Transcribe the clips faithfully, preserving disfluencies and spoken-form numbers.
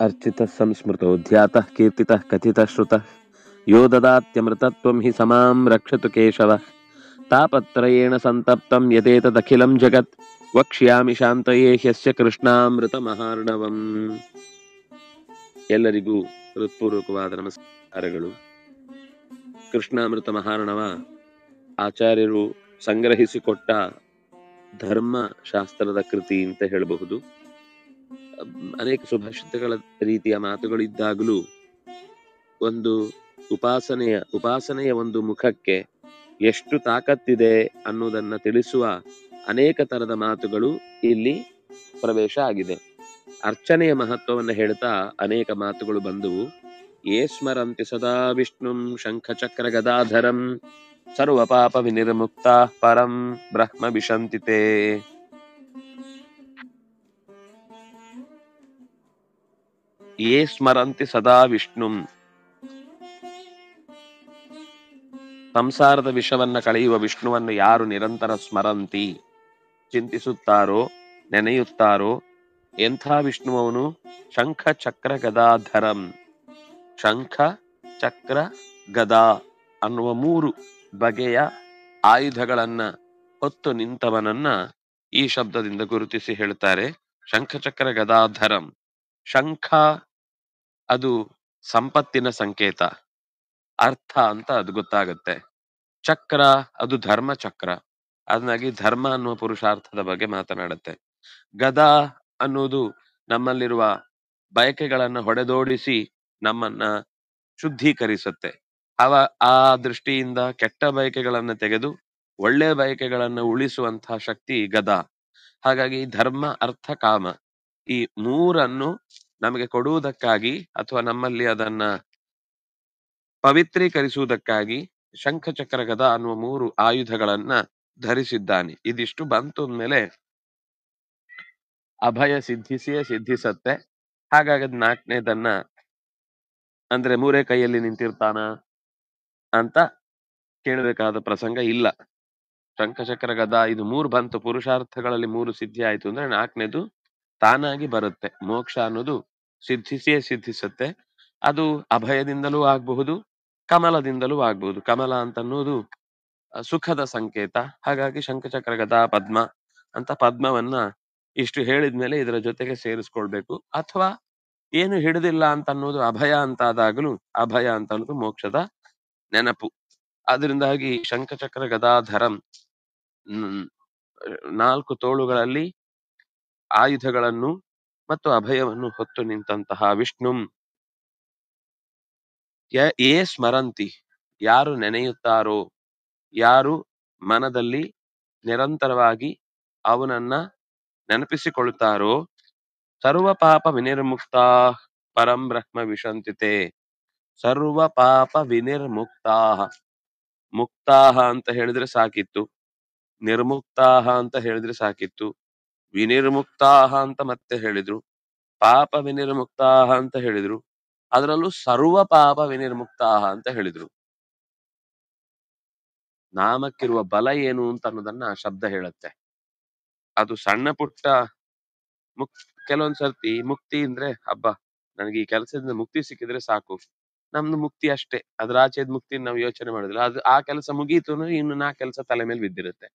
अर्चितः संस्मृतो ध्यातः कीर्तितः कथितः श्रुतः यो ददात्यमृतत्वं हि समां रक्षतु केशव तापत्रयेण सन्तप्तं यदेतदखिलं जगत् वक्ष्यामि ಶಾಂತಯೇ ಹ್ಯಸ್ಯ ಕೃಷ್ಣಾಮೃತಮಹಾರ್ಣವಂ. ಎಲ್ಲರಿಗೂ ಹೃತ್ಪೂರ್ವಕವಾದ ನಮಸ್ಕಾರಗಳು. ಕೃಷ್ಣಾಮೃತ ಮಹಾರ್ಣವ ಆಚಾರ್ಯರು ಸಂಗ್ರಹಿಸಿಕೊಟ್ಟ ಧರ್ಮ ಶಾಸ್ತ್ರದ ಕೃತಿ ಅಂತ ಹೇಳಬಹುದು. ಅನೇಕ ಸುಭಾಷಿತಗಳ ರೀತಿಯ ಮಾತುಗಳಿದ್ದಾಗಲೂ ಒಂದು ಉಪಾಸನೆಯ ಉಪಾಸನೆಯ ಒಂದು ಮುಖಕ್ಕೆ ಎಷ್ಟು ತಾಕತ್ತಿದೆ ಅನ್ನೋದನ್ನ ತಿಳಿಸುವ ಅನೇಕ ತರದ ಮಾತುಗಳು ಇಲ್ಲಿ ಪ್ರವೇಶ ಆಗಿದೆ. ಅರ್ಚನೆಯ ಮಹತ್ವವನ್ನು ಹೇಳ್ತಾ ಅನೇಕ ಮಾತುಗಳು ಬಂದವು. ಯೇ ಸ್ಮರಂತಿ ಸದಾ ವಿಷ್ಣುಂ ಶಂಖಚಕ್ರ ಗದಾಧರಂ ಸರ್ವ ಪಾಪ ವಿನಿರ್ಮುಕ್ತ ಪರಂ ಬ್ರಹ್ಮ ವಿಶಂತಿತೆ. ಯೇ ಸ್ಮರಂತಿ ಸದಾ ವಿಷ್ಣುಂ, ಸಂಸಾರದ ವಿಷವನ್ನ ಕಳೆಯುವ ವಿಷ್ಣುವನ್ನು ಯಾರು ನಿರಂತರ ಸ್ಮರಂತಿ, ಚಿಂತಿಸುತ್ತಾರೋ, ನೆನೆಯುತ್ತಾರೋ, ಎಂಥ ವಿಷ್ಣು ಅವನು? ಶಂಖ ಚಕ್ರ ಗದಾಧರಂ, ಶಂಖ ಚಕ್ರ ಗದಾ ಅನ್ನುವ ಮೂರು ಬಗೆಯ ಆಯುಧಗಳನ್ನ ಹೊತ್ತು ನಿಂತವನನ್ನ ಈ ಶಬ್ದದಿಂದ ಗುರುತಿಸಿ ಹೇಳ್ತಾರೆ. ಶಂಖಚಕ್ರ ಗದಾಧರಂ. ಶಂಖ ಅದು ಸಂಪತ್ತಿನ ಸಂಕೇತ, ಅರ್ಥ ಅಂತ ಅದು ಗೊತ್ತಾಗತ್ತೆ. ಚಕ್ರ ಅದು ಧರ್ಮ ಚಕ್ರ, ಅದನ್ನಾಗಿ ಧರ್ಮ ಅನ್ನುವ ಪುರುಷಾರ್ಥದ ಬಗ್ಗೆ ಮಾತನಾಡುತ್ತೆ. ಗದಾ ಅನ್ನುವುದು ನಮ್ಮಲ್ಲಿರುವ ಬಯಕೆಗಳನ್ನ ಹೊಡೆದೋಡಿಸಿ ನಮ್ಮನ್ನ ಶುದ್ಧೀಕರಿಸುತ್ತೆ. ಅವ ಆ ದೃಷ್ಟಿಯಿಂದ ಕೆಟ್ಟ ಬಯಕೆಗಳನ್ನ ತೆಗೆದು ಒಳ್ಳೆ ಬಯಕೆಗಳನ್ನ ಉಳಿಸುವಂತಹ ಶಕ್ತಿ ಗದಾ. ಹಾಗಾಗಿ ಧರ್ಮ ಅರ್ಥ ಕಾಮ ಈ ಮೂರನ್ನು ನಮಗೆ ಕೊಡುವುದಕ್ಕಾಗಿ ಅಥವಾ ನಮ್ಮಲ್ಲಿ ಅದನ್ನ ಪವಿತ್ರೀಕರಿಸುವುದಕ್ಕಾಗಿ ಶಂಖಚಕ್ರ ಗದಾ ಅನ್ನುವ ಮೂರು ಆಯುಧಗಳನ್ನ ಧರಿಸಿದ್ದಾನೆ. ಇದಿಷ್ಟು ಬಂತು ಅಂದ್ಮೇಲೆ ಅಭಯ ಸಿದ್ಧಿಸಿಯೇ ಸಿದ್ಧಿಸತ್ತೆ. ಹಾಗಾಗಿ ನಾಲ್ಕನೇದನ್ನ ಅಂದ್ರೆ ಮೂರೇ ಕೈಯಲ್ಲಿ ನಿಂತಿರ್ತಾನ ಅಂತ ಕೇಳಬೇಕಾದ ಪ್ರಸಂಗ ಇಲ್ಲ. ಶಂಖಚಕ್ರ ಗದಾ ಇದು ಮೂರು ಬಂತು, ಪುರುಷಾರ್ಥಗಳಲ್ಲಿ ಮೂರು ಸಿದ್ಧಿ ಆಯ್ತು ಅಂದ್ರೆ ನಾಲ್ಕನೇದು ತಾನಾಗಿ ಬರುತ್ತೆ. ಮೋಕ್ಷ ಅನ್ನೋದು ಸಿದ್ಧಿಸಿಯೇ ಸಿದ್ಧಿಸತ್ತೆ. ಅದು ಅಭಯದಿಂದಲೂ ಆಗಬಹುದು, ಕಮಲದಿಂದಲೂ ಆಗ್ಬಹುದು. ಕಮಲ ಅಂತ ಅನ್ನೋದು ಸುಖದ ಸಂಕೇತ. ಹಾಗಾಗಿ ಶಂಖಚಕ್ರ ಗದಾ ಪದ್ಮ ಅಂತ ಪದ್ಮವನ್ನ ಇಷ್ಟು ಹೇಳಿದ್ಮೇಲೆ ಇದರ ಜೊತೆಗೆ ಸೇರಿಸ್ಕೊಳ್ಬೇಕು. ಅಥವಾ ಏನು ಹಿಡಿದಿಲ್ಲ ಅಂತ ಅನ್ನೋದು ಅಭಯ ಅಂತ ಆದಾಗಲೂ ಅಭಯ ಅಂತ ಅನ್ನೋದು ಮೋಕ್ಷದ ನೆನಪು. ಅದರಿಂದಾಗಿ ಶಂಖಚಕ್ರ ಗದಾಧರಂ, ನಾಲ್ಕು ತೋಳುಗಳಲ್ಲಿ ಆಯುಧಗಳನ್ನು ಮತ್ತು ಅಭಯವನ್ನು ಹೊತ್ತು ನಿಂತಹ ವಿಷ್ಣುಂ ಯೇ ಸ್ಮರಂತಿ, ಯಾರು ನೆನೆಯುತ್ತಾರೋ, ಯಾರು ಮನದಲ್ಲಿ ನಿರಂತರವಾಗಿ ಅವನನ್ನ ನೆನಪಿಸಿಕೊಳ್ಳುತ್ತಾರೋ, ಸರ್ವ ಪಾಪ ವಿನಿರ್ಮುಕ್ತ ಪರಂ ಬ್ರಹ್ಮ ವಿಶಂತಿತೆ. ಸರ್ವ ಪಾಪ ವಿನಿರ್ಮುಕ್ತಾ, ಮುಕ್ತಾಹ ಅಂತ ಹೇಳಿದ್ರೆ ಸಾಕಿತ್ತು, ನಿರ್ಮುಕ್ತಾಹ ಅಂತ ಹೇಳಿದ್ರೆ ಸಾಕಿತ್ತು, ವಿನಿರ್ಮುಕ್ತಾಹ ಅಂತ ಮತ್ತೆ ಹೇಳಿದ್ರು, ಪಾಪ ವಿನಿರ್ಮುಕ್ತಾಹ ಅಂತ ಹೇಳಿದ್ರು, ಅದರಲ್ಲೂ ಸರ್ವ ಪಾಪ ವಿನಿರ್ಮುಕ್ತಾಹ ಅಂತ ಹೇಳಿದ್ರು. ನಾಮಕ್ಕಿರುವ ಬಲ ಏನು ಅಂತ ಅನ್ನೋದನ್ನ ಆ ಶಬ್ದ ಹೇಳುತ್ತೆ. ಅದು ಸಣ್ಣ ಪುಟ್ಟ ಮುಕ್ ಕೆಲವೊಂದ್ ಸರ್ತಿ ಮುಕ್ತಿ ಅಂದ್ರೆ ಹಬ್ಬ ನನಗೆ ಈ ಕೆಲಸದಿಂದ ಮುಕ್ತಿ ಸಿಕ್ಕಿದ್ರೆ ಸಾಕು, ನಮ್ದು ಮುಕ್ತಿ ಅಷ್ಟೇ, ಅದ್ರ ಆಚೆದ್ ಮುಕ್ತಿ ನಾವು ಯೋಚನೆ ಮಾಡುದಿಲ್ಲ. ಅದು ಆ ಕೆಲಸ ಮುಗೀತು ಇನ್ನು ನಾ ಕೆಲಸ ತಲೆ ಮೇಲೆ ಬಿದ್ದಿರುತ್ತೆ.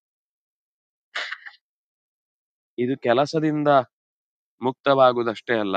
ಇದು ಕೆಲಸದಿಂದ ಮುಕ್ತವಾಗುವುದಷ್ಟೇ ಅಲ್ಲ,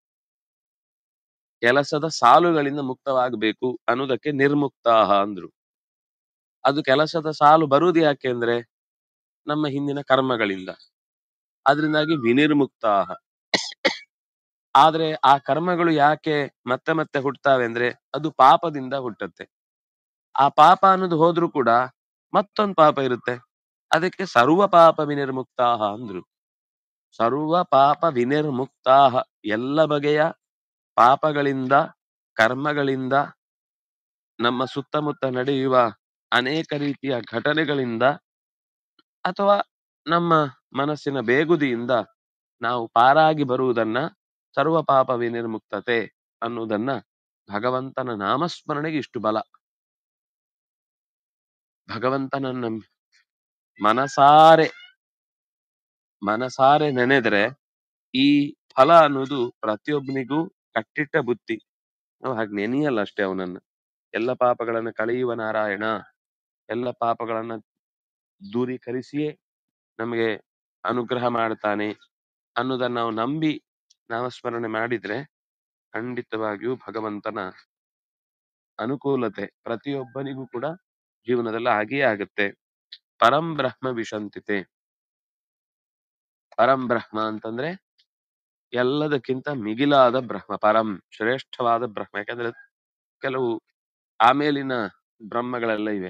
ಕೆಲಸದ ಸಾಲುಗಳಿಂದ ಮುಕ್ತವಾಗಬೇಕು ಅನ್ನೋದಕ್ಕೆ ನಿರ್ಮುಕ್ತಾಹ ಅಂದ್ರು. ಅದು ಕೆಲಸದ ಸಾಲು ಬರುವುದು ಯಾಕೆ ಅಂದ್ರೆ ನಮ್ಮ ಹಿಂದಿನ ಕರ್ಮಗಳಿಂದ. ಅದರಿಂದಾಗಿ ವಿನಿರ್ಮುಕ್ತಾಹ. ಆದ್ರೆ ಆ ಕರ್ಮಗಳು ಯಾಕೆ ಮತ್ತೆ ಮತ್ತೆ ಹುಟ್ಟುತ್ತವೆ ಅಂದ್ರೆ ಅದು ಪಾಪದಿಂದ ಹುಟ್ಟುತ್ತೆ. ಆ ಪಾಪ ಅನ್ನೋದು ಹೋದ್ರೂ ಕೂಡ ಮತ್ತೊಂದು ಪಾಪ ಇರುತ್ತೆ, ಅದಕ್ಕೆ ಸರ್ವ ಪಾಪ ವಿನಿರ್ಮುಕ್ತಾಹ ಅಂದ್ರು. ಸರ್ವ ಪಾಪ ವಿನಿರ್ಮುಕ್ತಾಹ, ಎಲ್ಲ ಬಗೆಯ ಪಾಪಗಳಿಂದ ಕರ್ಮಗಳಿಂದ ನಮ್ಮ ಸುತ್ತಮುತ್ತ ನಡೆಯುವ ಅನೇಕ ರೀತಿಯ ಘಟನೆಗಳಿಂದ ಅಥವಾ ನಮ್ಮ ಮನಸ್ಸಿನ ಬೇಗುದಿಯಿಂದ ನಾವು ಪಾರಾಗಿ ಬರುವುದನ್ನ ಸರ್ವ ಪಾಪ ವಿನಿರ್ಮುಕ್ತತೆ ಅನ್ನುವುದನ್ನ ಭಗವಂತನ ನಾಮಸ್ಮರಣೆಗೆ ಇಷ್ಟು ಬಲ. ಭಗವಂತನನ್ನ ಮನಸಾರೆ ಮನಸಾರೆ ನೆನೆದ್ರೆ ಈ ಫಲ ಅನ್ನೋದು ಪ್ರತಿಯೊಬ್ಬನಿಗೂ ಕಟ್ಟಿಟ್ಟ ಬುತ್ತಿ. ನಾವು ಹಾಗೆ ನೆನೆಯಲ್ಲ ಅಷ್ಟೇ ಅವನನ್ನ. ಎಲ್ಲ ಪಾಪಗಳನ್ನ ಕಳೆಯುವ ನಾರಾಯಣ, ಎಲ್ಲ ಪಾಪಗಳನ್ನ ದೂರೀಕರಿಸಿಯೇ ನಮಗೆ ಅನುಗ್ರಹ ಮಾಡ್ತಾನೆ ಅನ್ನೋದನ್ನ ನಾವು ನಂಬಿ ನಾಮಸ್ಮರಣೆ ಮಾಡಿದ್ರೆ ಖಂಡಿತವಾಗಿಯೂ ಭಗವಂತನ ಅನುಕೂಲತೆ ಪ್ರತಿಯೊಬ್ಬನಿಗೂ ಕೂಡ ಜೀವನದಲ್ಲಿ ಆಗಿಯೇ ಆಗುತ್ತೆ. ಪರಂ ಬ್ರಹ್ಮ ವಿಶಂತಿತೆ. ಪರಂ ಬ್ರಹ್ಮ ಅಂತಂದ್ರೆ ಎಲ್ಲದಕ್ಕಿಂತ ಮಿಗಿಲಾದ ಬ್ರಹ್ಮ, ಪರಂ ಶ್ರೇಷ್ಠವಾದ ಬ್ರಹ್ಮ. ಯಾಕಂದ್ರೆ ಕೆಲವು ಆಮೇಲಿನ ಬ್ರಹ್ಮಗಳೆಲ್ಲ ಇವೆ.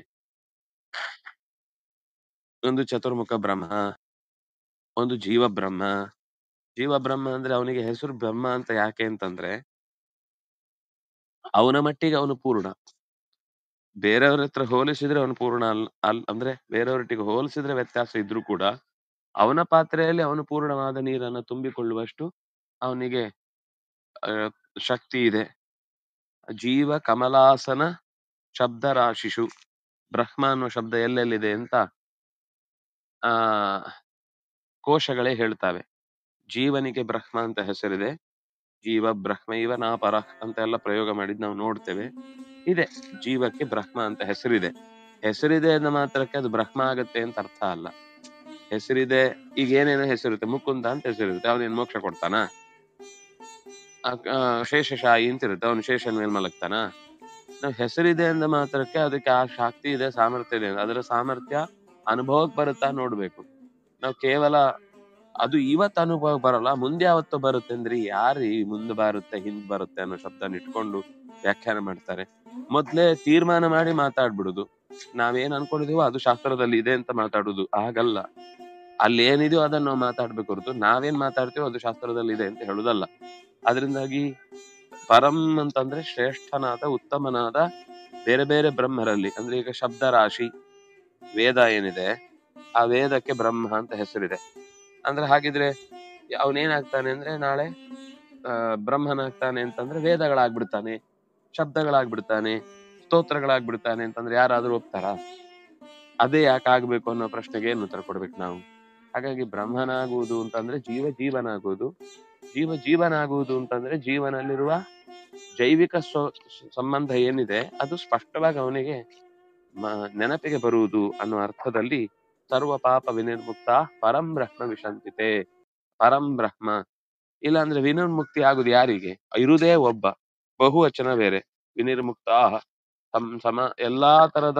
ಒಂದು ಚತುರ್ಮುಖ ಬ್ರಹ್ಮ, ಒಂದು ಜೀವ ಬ್ರಹ್ಮ. ಜೀವ ಬ್ರಹ್ಮ ಅಂದ್ರೆ ಅವನಿಗೆ ಹೆಸರು ಬ್ರಹ್ಮ ಅಂತ ಯಾಕೆ ಅಂತಂದ್ರೆ ಅವನ ಮಟ್ಟಿಗೆ ಅವನು ಪೂರ್ಣ. ಬೇರೆಯವ್ರ ಹತ್ರ ಹೋಲಿಸಿದ್ರೆ ಅವನು ಪೂರ್ಣ ಅಲ್ ಅಲ್ ಅಂದ್ರೆ ಬೇರೆಯವ್ರೊಟ್ಟಿಗೆ ಹೋಲಿಸಿದ್ರೆ ವ್ಯತ್ಯಾಸ ಇದ್ರೂ ಕೂಡ ಅವನ ಪಾತ್ರೆಯಲ್ಲಿ ಅವನು ಪೂರ್ಣವಾದ ನೀರನ್ನು ತುಂಬಿಕೊಳ್ಳುವಷ್ಟು ಅವನಿಗೆ ಶಕ್ತಿ ಇದೆ. ಜೀವ ಕಮಲಾಸನ ಶಬ್ದ ರಾಶಿಷು. ಬ್ರಹ್ಮ ಅನ್ನೋ ಶಬ್ದ ಎಲ್ಲೆಲ್ಲಿದೆ ಅಂತ ಆ ಕೋಶಗಳೇ ಹೇಳ್ತಾವೆ. ಜೀವನಿಗೆ ಬ್ರಹ್ಮ ಅಂತ ಹೆಸರಿದೆ. ಜೀವ ಬ್ರಹ್ಮ ಇವ ನಾ ಪರ ಅಂತ ಎಲ್ಲ ಪ್ರಯೋಗ ಮಾಡಿದ್ ನಾವು ನೋಡ್ತೇವೆ. ಇದೆ, ಜೀವಕ್ಕೆ ಬ್ರಹ್ಮ ಅಂತ ಹೆಸರಿದೆ. ಹೆಸರಿದೆ ಅಂದ ಮಾತ್ರಕ್ಕೆ ಅದು ಬ್ರಹ್ಮ ಆಗತ್ತೆ ಅಂತ ಅರ್ಥ ಅಲ್ಲ. ಹೆಸರಿದೆ, ಈಗ ಏನೇನೋ ಹೆಸರಿರುತ್ತೆ. ಮುಕುಂದ ಅಂತ ಹೆಸರಿರುತ್ತೆ, ಅವನೇನ್ ಮೋಕ್ಷ ಕೊಡ್ತಾನ? ಶೇಷಶಾಹಿ ಅಂತ ಇರುತ್ತೆ, ಅವನು ಶೇಷನ್ ಮೇಲೆ ಮಲಗ್ತಾನ? ನಾವ್ ಹೆಸರಿದೆ ಅಂದ ಮಾತ್ರಕ್ಕೆ ಅದಕ್ಕೆ ಆ ಶಕ್ತಿ ಇದೆ, ಸಾಮರ್ಥ್ಯ ಇದೆ. ಅದರ ಸಾಮರ್ಥ್ಯ ಅನುಭವಕ್ಕೆ ಬರುತ್ತಾ ನೋಡ್ಬೇಕು. ನಾವು ಕೇವಲ ಅದು ಇವತ್ತು ಅನುಭವ ಬರಲ್ಲ, ಮುಂದೆ ಯಾವತ್ತೋ ಬರುತ್ತೆ ಅಂದ್ರಿ ಯಾರು ಈ ಮುಂದೆ ಬರುತ್ತೆ ಹಿಂದ್ ಬರುತ್ತೆ ಅನ್ನೋ ಶಬ್ದನ ಇಟ್ಕೊಂಡು ವ್ಯಾಖ್ಯಾನ ಮಾಡ್ತಾರೆ. ಮೊದ್ಲೇ ತೀರ್ಮಾನ ಮಾಡಿ ಮಾತಾಡ್ಬಿಡುದು. ನಾವೇನ್ ಅನ್ಕೊಂಡಿದೀವೋ ಅದು ಶಾಸ್ತ್ರದಲ್ಲಿ ಇದೆ ಅಂತ ಮಾತಾಡುದು. ಹಾಗಲ್ಲ, ಅಲ್ಲಿ ಏನಿದೆಯೋ ಅದನ್ನ ನಾವು ಮಾತಾಡ್ಬೇಕು ಹೊರತು ನಾವೇನ್ ಮಾತಾಡ್ತೀವೋ ಅದು ಶಾಸ್ತ್ರದಲ್ಲಿ ಇದೆ ಅಂತ ಹೇಳುದಲ್ಲ. ಅದರಿಂದಾಗಿ ಪರಂ ಅಂತಂದ್ರೆ ಶ್ರೇಷ್ಠನಾದ ಉತ್ತಮನಾದ ಬೇರೆ ಬೇರೆ ಬ್ರಹ್ಮರಲ್ಲಿ, ಅಂದ್ರೆ ಈಗ ಶಬ್ದ ರಾಶಿ ವೇದ ಏನಿದೆ ಆ ವೇದಕ್ಕೆ ಬ್ರಹ್ಮ ಅಂತ ಹೆಸರಿದೆ. ಅಂದ್ರೆ ಹಾಗಿದ್ರೆ ಅವನೇನಾಗ್ತಾನೆ ಅಂದ್ರೆ ನಾಳೆ ಅಹ್ ಬ್ರಹ್ಮನಾಗ್ತಾನೆ ಅಂತಂದ್ರೆ ವೇದಗಳಾಗ್ಬಿಡ್ತಾನೆ, ಶಬ್ದಗಳಾಗ್ಬಿಡ್ತಾನೆ, ಸ್ತೋತ್ರಗಳಾಗ್ಬಿಡ್ತಾನೆ ಅಂತಂದ್ರೆ ಯಾರಾದ್ರೂ ಒಪ್ತಾರ? ಅದೇ ಯಾಕೆ ಆಗ್ಬೇಕು ಅನ್ನೋ ಪ್ರಶ್ನೆಗೆ ಏನು ಉತ್ತರ ಕೊಡ್ಬೇಕು ನಾವು? ಹಾಗಾಗಿ ಬ್ರಹ್ಮನಾಗುವುದು ಅಂತಂದ್ರೆ ಜೀವ ಜೀವನಾಗುವುದು, ಜೀವ ಜೀವನಾಗುವುದು ಅಂತಂದ್ರೆ ಜೀವನಲ್ಲಿರುವ ಜೈವಿಕ ಸ್ವ ಸಂಬಂಧ ಏನಿದೆ ಅದು ಸ್ಪಷ್ಟವಾಗಿ ಅವನಿಗೆ ನೆನಪಿಗೆ ಬರುವುದು ಅನ್ನೋ ಅರ್ಥದಲ್ಲಿ ಸರ್ವ ಪಾಪ ವಿನಿರ್ಮುಕ್ತ ಪರಂ ಬ್ರಹ್ಮ ವಿಶಂತಿತೆ. ಪರಂ ಬ್ರಹ್ಮ ಇಲ್ಲ ಅಂದ್ರೆ ವಿನಿರ್ಮುಕ್ತಿ ಆಗುದು ಯಾರಿಗೆ? ಇರುವುದೇ ಒಬ್ಬ, ಬಹುವಚನ ಬೇರೆ. ವಿನಿರ್ಮುಕ್ತ ಸಮ ಸಮ ಎಲ್ಲಾ ತರದ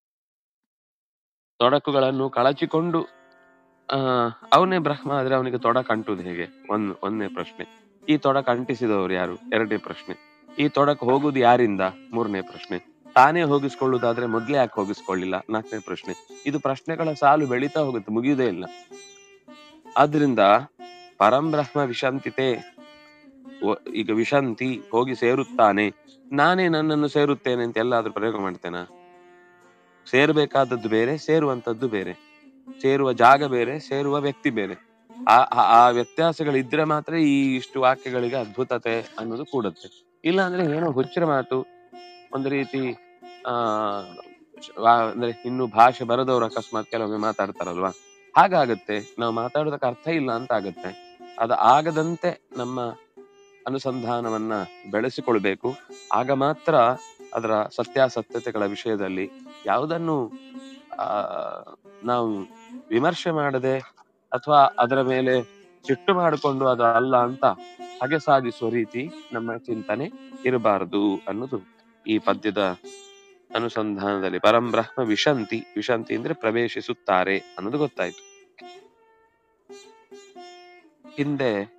ತೊಡಕುಗಳನ್ನು ಕಳಚಿಕೊಂಡು ಅಹ್ ಅವನೇ ಬ್ರಹ್ಮ ಆದ್ರೆ ಅವನಿಗೆ ತೊಡಕು ಅಂಟುದು ಹೇಗೆ? ಒಂದ್ ಒಂದನೇ ಪ್ರಶ್ನೆ. ಈ ತೊಡಕು ಅಂಟಿಸಿದವರು ಯಾರು? ಎರಡನೇ ಪ್ರಶ್ನೆ. ಈ ತೊಡಕು ಹೋಗುದು ಯಾರಿಂದ? ಮೂರನೇ ಪ್ರಶ್ನೆ. ತಾನೇ ಹೋಗಿಸ್ಕೊಳ್ಳುದಾದ್ರೆ ಮೊದ್ಲೇ ಯಾಕೆ ಹೋಗಿಸ್ಕೊಳ್ಳಿಲ್ಲ? ನಾಲ್ಕನೇ ಪ್ರಶ್ನೆ. ಇದು ಪ್ರಶ್ನೆಗಳ ಸಾಲು ಬೆಳೀತಾ ಹೋಗುತ್ತೆ, ಮುಗಿಯುವುದೇ ಇಲ್ಲ. ಆದ್ರಿಂದ ಪರಂ ಬ್ರಹ್ಮ ವಿಶಂತಿತೆ. ಈಗ ವಿಶಂತಿ ಹೋಗಿ ಸೇರುತ್ತಾನೆ. ನಾನೇ ನನ್ನನ್ನು ಸೇರುತ್ತೇನೆ ಅಂತ ಎಲ್ಲಾದ್ರೂ ಪ್ರಯೋಗ ಮಾಡ್ತೇನಾ? ಸೇರ್ಬೇಕಾದದ್ದು ಬೇರೆ, ಸೇರುವಂತದ್ದು ಬೇರೆ. ಸೇರುವ ಜಾಗ ಬೇರೆ, ಸೇರುವ ವ್ಯಕ್ತಿ ಬೇರೆ. ಆ ಆ ವ್ಯತ್ಯಾಸಗಳಿದ್ರೆ ಮಾತ್ರ ಈ ಇಷ್ಟು ವಾಕ್ಯಗಳಿಗೆ ಅದ್ಭುತತೆ ಅನ್ನೋದು ಕೂಡುತ್ತೆ. ಇಲ್ಲ ಅಂದ್ರೆ ಏನೋ ಹುಚ್ಚರ ಮಾತು, ಒಂದು ರೀತಿ ಆ ಅಂದ್ರೆ ಇನ್ನು ಭಾಷೆ ಬರದವ್ರು ಅಕಸ್ಮಾತ್ ಕೆಲವೊಮ್ಮೆ ಮಾತಾಡ್ತಾರಲ್ವಾ, ಹಾಗಾಗತ್ತೆ. ನಾವು ಮಾತಾಡೋದಕ್ಕೆ ಅರ್ಥ ಇಲ್ಲ ಅಂತ ಆಗತ್ತೆ. ಅದು ಆಗದಂತೆ ನಮ್ಮ ಅನುಸಂಧಾನವನ್ನ ಬೆಳೆಸಿಕೊಳ್ಬೇಕು. ಆಗ ಮಾತ್ರ ಅದರ ಸತ್ಯಾಸತ್ಯತೆಗಳ ವಿಷಯದಲ್ಲಿ ಯಾವುದನ್ನು ಆ ನಾವು ವಿಮರ್ಶೆ ಮಾಡದೆ ಅಥವಾ ಅದರ ಮೇಲೆ ಸಿಟ್ಟು ಮಾಡಿಕೊಂಡು ಅದು ಅಲ್ಲ ಅಂತ ಹಾಗೆ ಸಾಧಿಸುವ ರೀತಿ ನಮ್ಮ ಚಿಂತನೆ ಇರಬಾರದು ಅನ್ನೋದು ಈ ಪದ್ಯದ ಅನುಸಂಧಾನದಲ್ಲಿ. ಪರಂ ಬ್ರಹ್ಮ ವಿಶಂತಿ, ವಿಶಂತಿ ಅಂದ್ರೆ ಪ್ರವೇಶಿಸುತ್ತಾರೆ ಅನ್ನೋದು ಗೊತ್ತಾಯ್ತು. ಹಿಂದೆ